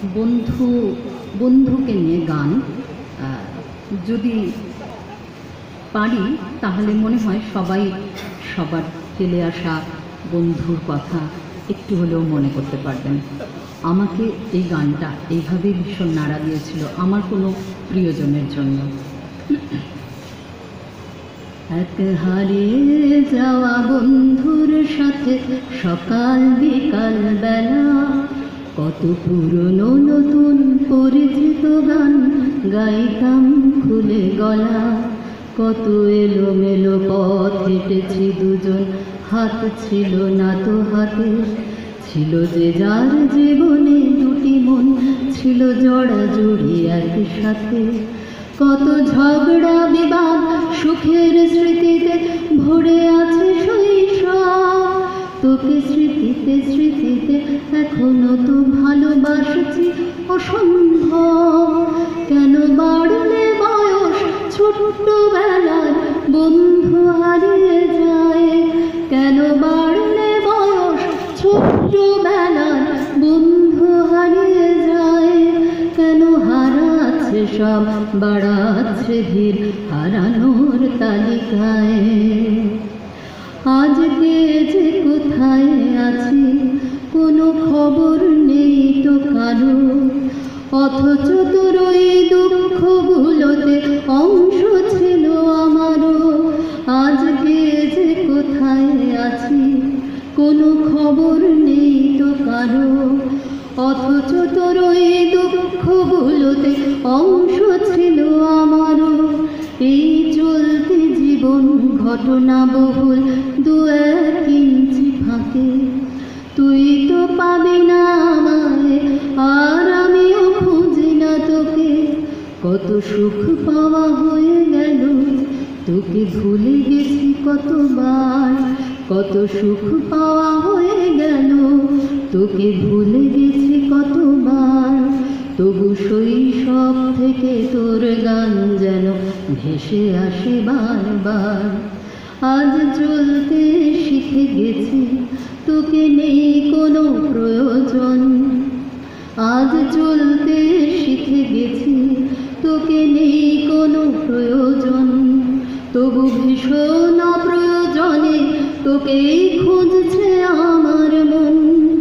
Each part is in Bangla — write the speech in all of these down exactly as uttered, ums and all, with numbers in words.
বন্ধু বন্ধুকে নিয়ে গান যদি পারি তাহলে মনে হয় সবাই সবার ফেলে আসা বন্ধুর কথা একটু হলেও মনে করতে পারবেন। আমাকে এই গানটা এইভাবে ভীষণ নাড়া দিয়েছিল আমার কোনো প্রিয়জনের জন্য। এক হারিয়ে যাওয়া বন্ধুর সাথে সকাল বিকাল বেলা, কত পুরনো নতুন পরিচিত গান গাইতাম খুলে গলা। কত এলোমেলো পথ হেঁটেছি দুজন, হাত ছিল না তো হাতে। ছিল যে যার জীবনে দুটি মন, ছিল জড়াজড়ি একসাথে। কত ঝগড়া বিবাদ সুখের স্মৃতিতে ভরে আছে শৈশব। তোকে স্মৃতিতে স্মৃতিতে এখনো তো ভালোবাসছি অসম্ভব। কেন বাড়লে বয়স ছোট্টবেলায় বন্ধু হারিয়ে যায়? কেন বাড়লে বয়স ছোট্টবেলায় বন্ধু হারিয়ে যায়? কেন হারাচ্ছে সব, বাড়াচ্ছে ভিড় হারানোর তালিকায়? আজকে যে কোথায় আছি কোনো খবর নেই তো কারো, অথচ তোর ওই দুঃখগুলোতে অংশ ছিল আমারও। আজকে যে কোথায় আছি কোনো খবর নেই তো কারো, অথচ তোর ওই দুঃখগুলোতে অংশ ছিল আমারও। এই চলতে জীবন ঘটনা বহুল দু এক ইঞ্চি ফাঁকে, তুই তো পাবি না আমায় আর আমিও খুঁজি না তোকে। কত সুখ পাওয়া হয়ে গেল, তোকে ভুলে গেছি কতবার। কত সুখ পাওয়া হয়ে গেল, তোকে ভুলে গেছি কতবার। তবু শৈশব থেকে তোর গান যেন ভেসে আসে বারবার। আজ চলতে শিখে গেছি, তোকে নেই কোনো প্রয়োজন। আজ চলতে শিখে গেছি, তোকে নেই কোনো প্রয়োজন। তবু ভীষণ অপ্রয়োজনে তোকেই খুঁজছে আমার মন।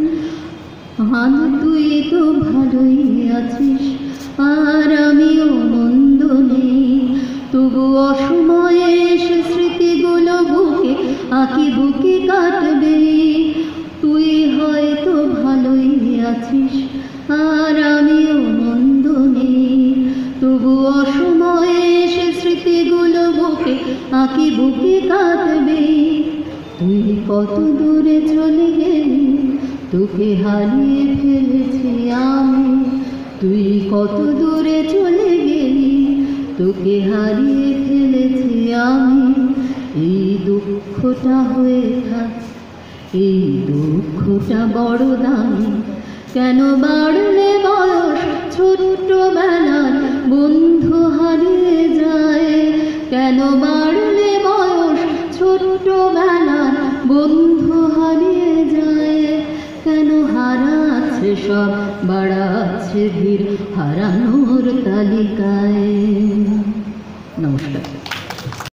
আজ তুই তো ভালোই আছিস আর আমিও মন্দ নেই, তবু অসময়ে এসে স্মৃতিগুলো বুকে আঁকি বুকে কাটবে। তুই হয়তো ভালোই আছিস আর আমিও মন্দ নেই, তবু অসময়ে এসে স্মৃতিগুলো বুকে আঁকি বুকে কাটবে। তুই কত দূরে চলে গেলি, তোকে হারিয়ে ফেলেছি আমি। তুই কত দূরে চলে গেলি, তোকে হারিয়ে ফেলেছি আমি। এই দুঃখটা হয়ে থাক, এই দুঃখটা বড় দামি। কেন বাড়লে বয়স ছোট্টবেলার বন্ধু হারিয়ে যায়? কেন বাড়লে বয়স ছোট্টবেলার বন্ধু হারিয়ে যায়? কেন হারাচ্ছে সব, বাড়াচ্ছে ভিড় হারানোর তালিকায়? নমস্কার।